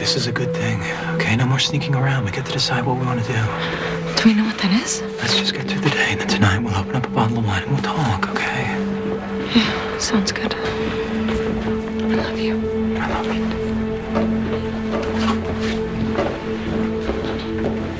this is a good thing. Okay, no more sneaking around. We get to decide what we want to do. Do we know what that is? Let's just get through the day, and then tonight we'll open up a bottle of wine and we'll talk, okay? Yeah, sounds good.